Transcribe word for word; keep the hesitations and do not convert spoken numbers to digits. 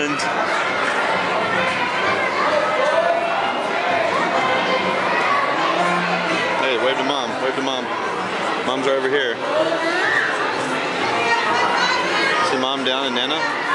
And hey, wave to mom. Wave to mom. Mom's right over here. See mom down and Nana?